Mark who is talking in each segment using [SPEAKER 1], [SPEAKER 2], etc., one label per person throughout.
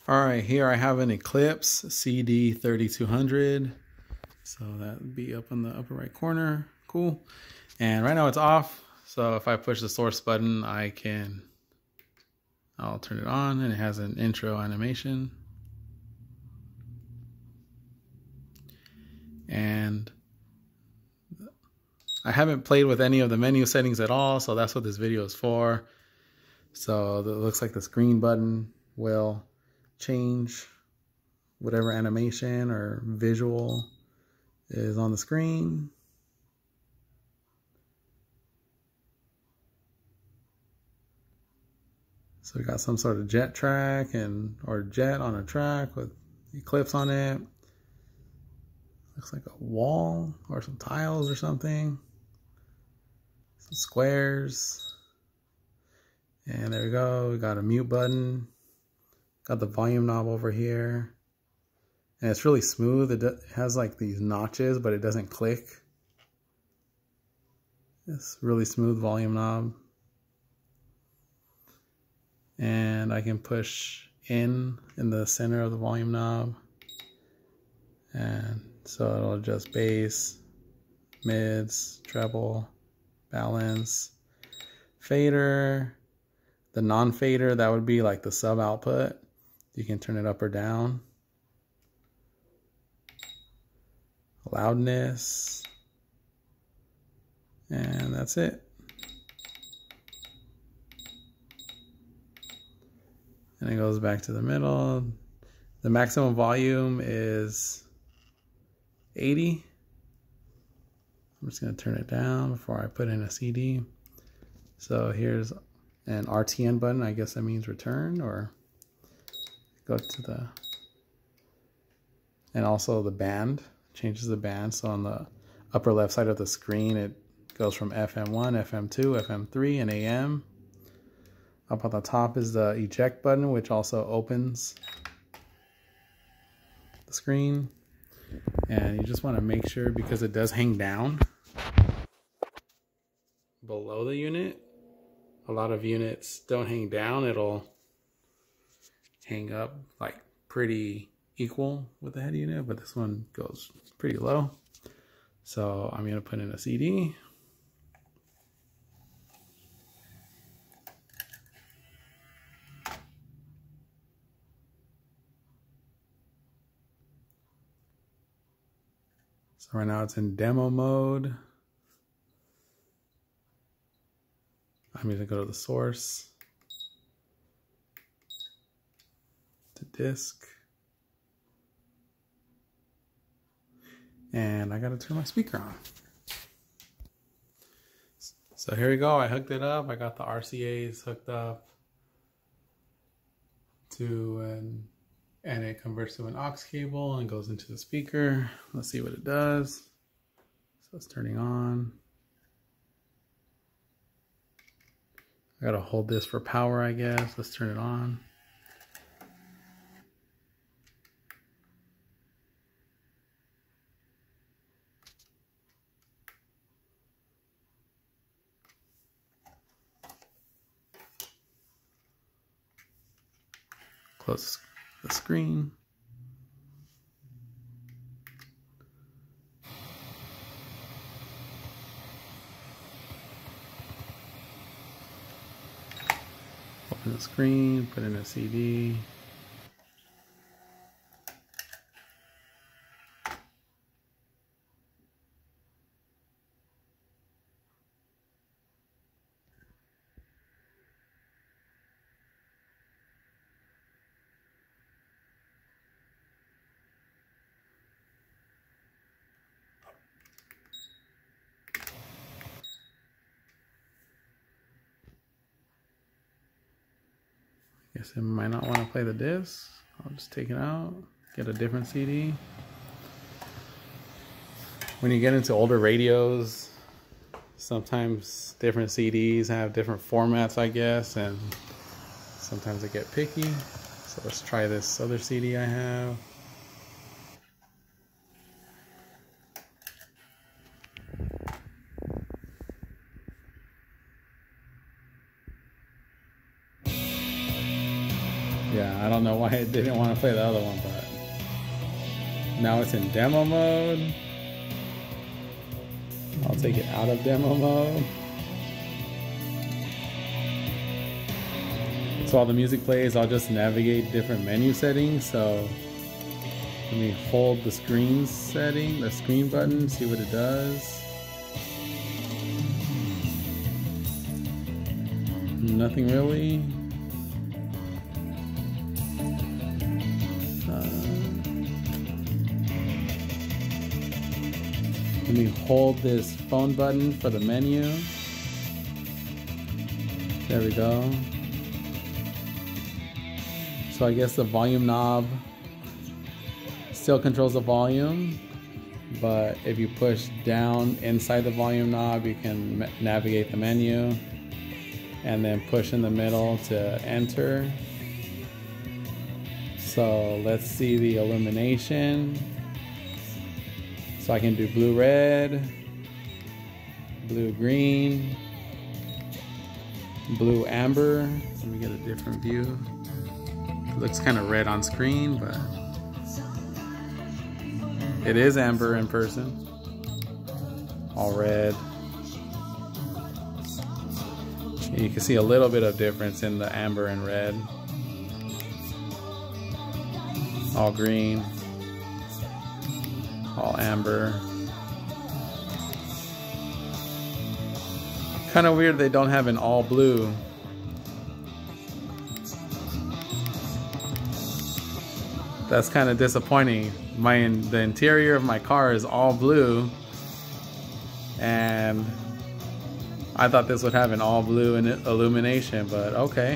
[SPEAKER 1] All right, here I have an Eclipse CD3200. So that would be up in the upper right corner. Cool. And right now it's off. So if I push the source button, I'll turn it on, and it has an intro animation. And I haven't played with any of the menu settings at all, so that's what this video is for. So it looks like this green button will change whatever animation or visual is on the screen. So we got some sort of jet track or jet on a track with Eclipse on it. Looks like a wall or some tiles or something. Some squares. And there we go. We got a mute button. Got the volume knob over here. And it's really smooth. It has like these notches, but it doesn't click. It's really smooth volume knob. And I can push in the center of the volume knob. And so it'll adjust bass, mids, treble, balance, fader. The non-fader, that would be like the sub output. You can turn it up or down. Loudness. And that's it. And it goes back to the middle. The maximum volume is 80. I'm just going to turn it down before I put in a CD. So here's an RTN button. I guess that means return, or go to the, and also the band, changes the band. So on the upper left side of the screen, it goes from FM1, FM2, FM3, and AM. Up on the top is the eject button, which also opens the screen. And you just want to make sure, because it does hang down below the unit. A lot of units don't hang down. It'll hang up like pretty equal with the head unit, but this one goes pretty low. So I'm going to put in a CD. So right now it's in demo mode. I'm going to go to the source, to disk, and I got to turn my speaker on. So here we go. I hooked it up. I got the RCAs hooked up to and it converts to an aux cable and goes into the speaker. Let's see what it does. So it's turning on. I gotta hold this for power, I guess. Let's turn it on. Close the screen. Open the screen, put in a CD. Guess it might not want to play the disc. I'll just take it out, get a different CD. When you get into older radios, sometimes different CDs have different formats, I guess, and sometimes they get picky. So let's try this other CD I have. Yeah, I don't know why it didn't want to play the other one, but now it's in demo mode. I'll take it out of demo mode. So while the music plays, I'll just navigate different menu settings. So let me hold the screen setting, the screen button, see what it does. Nothing really. Let me hold this phone button for the menu. There we go. So I guess the volume knob still controls the volume, but if you push down inside the volume knob, you can navigate the menu, and then push in the middle to enter. So let's see the illumination. So I can do blue red, blue green, blue amber. Let me get a different view. It looks kind of red on screen, but it is amber in person. All red. You can see a little bit of difference in the amber and red. All green. All amber. Kind of weird they don't have an all blue. That's kind of disappointing. The interior of my car is all blue, and I thought this would have an all blue illumination, but okay.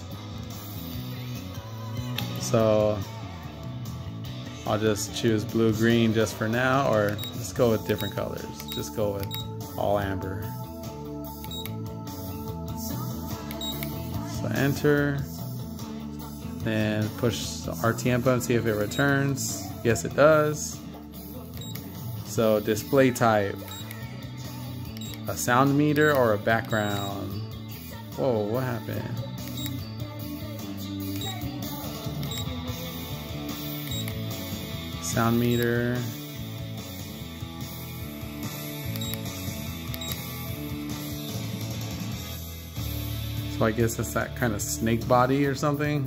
[SPEAKER 1] So I'll just choose blue green just for now, or let's go with different colors. Just go with all amber. So enter, then push the RTM button, see if it returns. Yes, it does. So display type, a sound meter or a background. Whoa, what happened? Sound meter. So I guess it's that kind of snake body or something.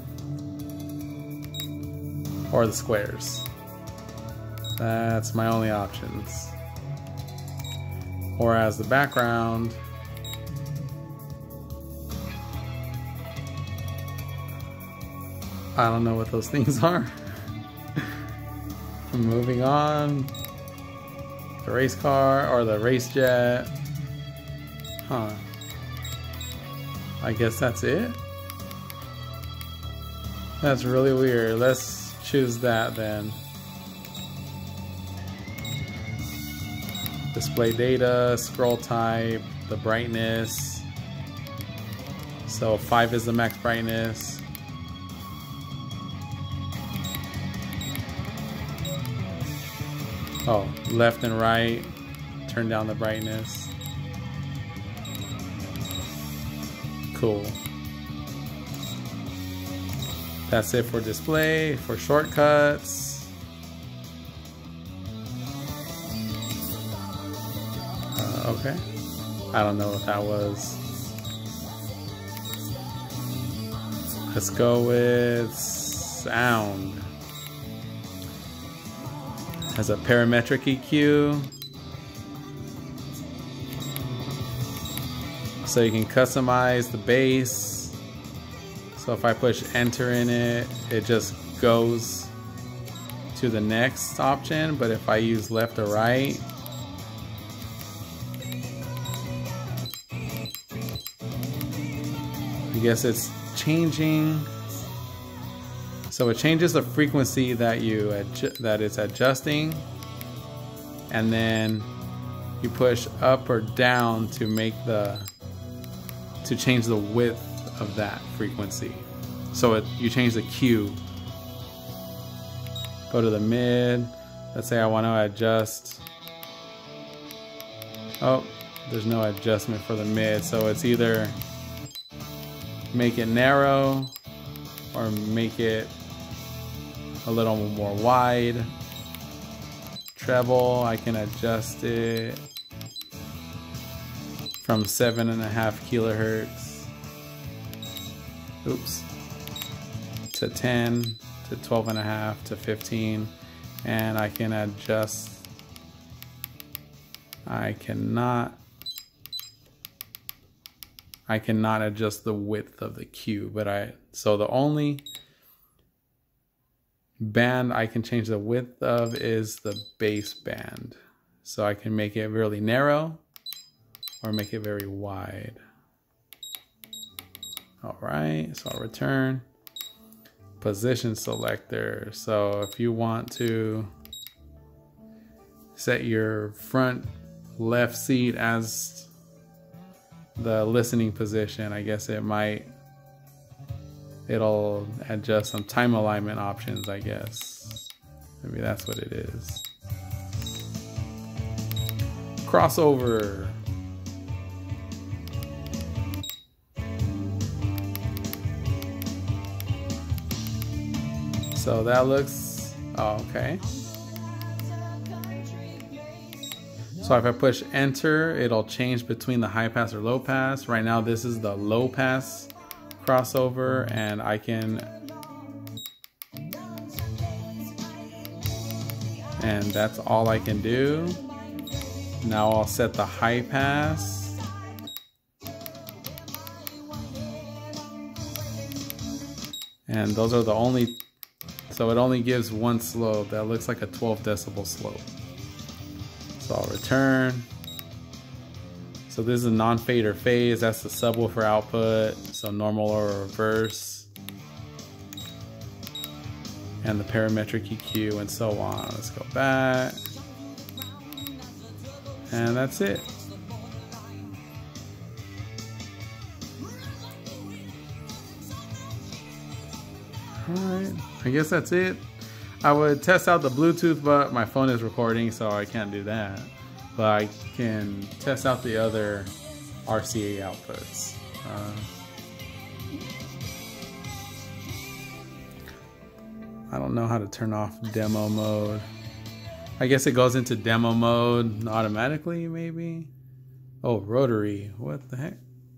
[SPEAKER 1] Or the squares. That's my only options. Or as the background. I don't know what those things are. Moving on. The race car or the race jet. Huh. I guess that's it. That's really weird. Let's choose that then. Display data, scroll type, the brightness. So 5 is the max brightness. Oh, left and right, turn down the brightness. Cool. That's it for display. For shortcuts, okay. I don't know what that was. Let's go with sound. Has a parametric EQ. So you can customize the bass. So if I push enter in it, it just goes to the next option. But if I use left or right, I guess it's changing. So it changes the frequency that it's adjusting, and then you push up or down to change the width of that frequency. So you change the Q. Go to the mid. Let's say I want to adjust. Oh, there's no adjustment for the mid, so it's either make it narrow or make it a little more wide. Treble, I can adjust it from 7.5 kilohertz, oops, to 10, to 12.5, to 15, and I can adjust, I cannot adjust the width of the cue, so the only band I can change the width of is the bass band. So I can make it really narrow or make it very wide. All right, so I'll return. Position selector. So if you want to set your front left seat as the listening position, I guess it'll adjust some time alignment options, I guess. Maybe that's what it is. Crossover. So that looks, oh, okay. So if I push enter, it'll change between the high pass or low pass. Right now this is the low pass crossover, and I can, and that's all I can do. Now I'll set the high pass. And those are the only, so it only gives one slope. That looks like a 12 decibel slope. So I'll return. So this is a non-fade or phase. That's the subwoofer output. So normal or reverse. And the parametric EQ and so on. Let's go back. And that's it. Alright, I guess that's it. I would test out the Bluetooth, but my phone is recording, so I can't do that. But I can test out the other RCA outputs. I don't know how to turn off demo mode. I guess it goes into demo mode automatically, maybe? Oh, rotary, what the heck?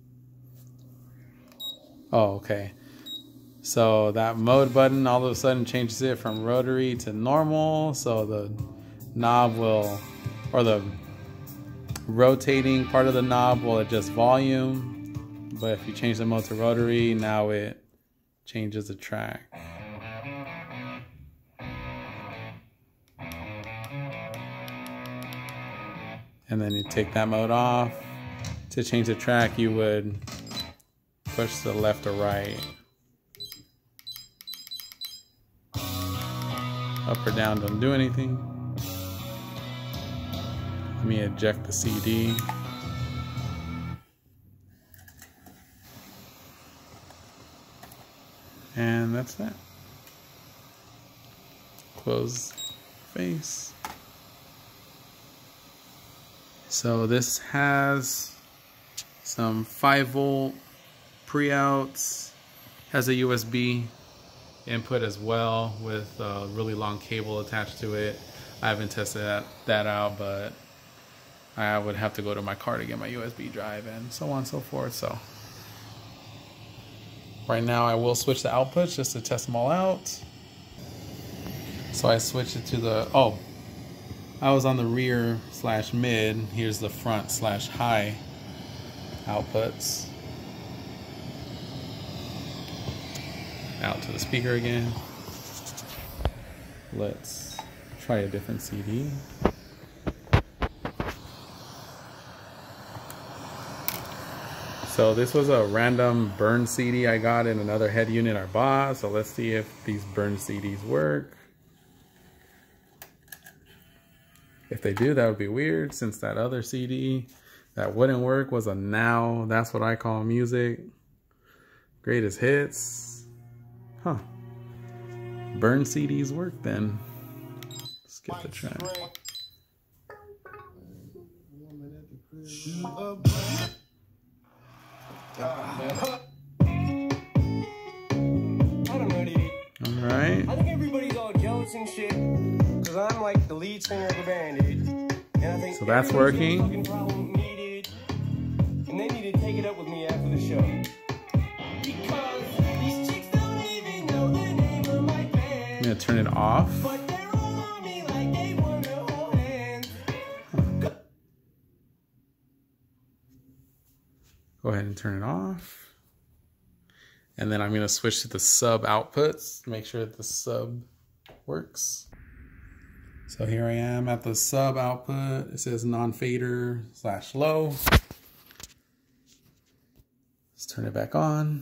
[SPEAKER 1] Oh, okay. So that mode button all of a sudden changes it from rotary to normal. So the knob will, or the rotating part of the knob will adjust volume. But if you change the mode to rotary, now it changes the track. And then you take that mode off. To change the track, you would push to the left or right. Up or down don't do anything. Let me eject the CD. And that's that. Close face. So this has some 5-volt pre-outs, has a USB input as well with a really long cable attached to it. I haven't tested that out, but I would have to go to my car to get my USB drive and so on and so forth. So right now I will switch the outputs just to test them all out. So I switched it to the, oh, I was on the rear / mid. Here's the front / high outputs. Out to the speaker again. Let's try a different CD. So this was a random burn CD I got in another head unit I bought. So let's see if these burn CDs work. If they do, that would be weird, since that other CD that wouldn't work was a Now That's What I Call Music Greatest Hits. Huh. Burn CDs work then. Skip the track.
[SPEAKER 2] I don't know.
[SPEAKER 1] Right?
[SPEAKER 2] I think everybody's all jealous and shit, because I'm like the lead singer of the band, dude. And I think
[SPEAKER 1] so that's working.
[SPEAKER 2] fucking problem needed, and they need to take it up with me after the show. Because these chicks don't even know the name of my band.
[SPEAKER 1] I'm gonna turn it off.
[SPEAKER 2] But they're all on me like they want to hold hands.
[SPEAKER 1] Go ahead and turn it off. And then I'm going to switch to the sub outputs to make sure that the sub works. So here I am at the sub output. It says non-fader / low. Let's turn it back on.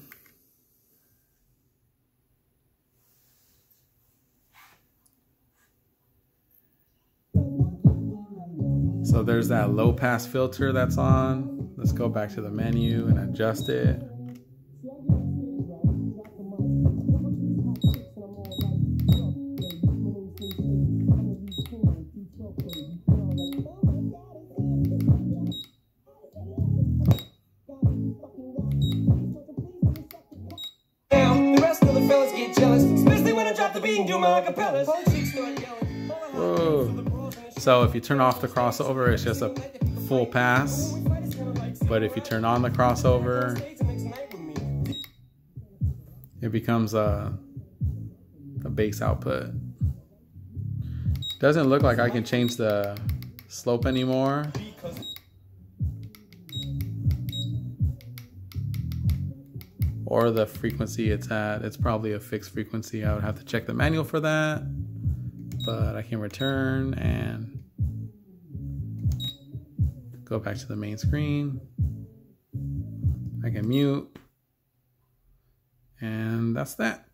[SPEAKER 1] So there's that low pass filter that's on. Let's go back to the menu and adjust it. Whoa. So if you turn off the crossover, it's just a full pass. But if you turn on the crossover, it becomes a bass output. Doesn't look like I can change the slope anymore. Or the frequency it's at. It's probably a fixed frequency. I would have to check the manual for that. But I can return and go back to the main screen. I can mute. And that's that.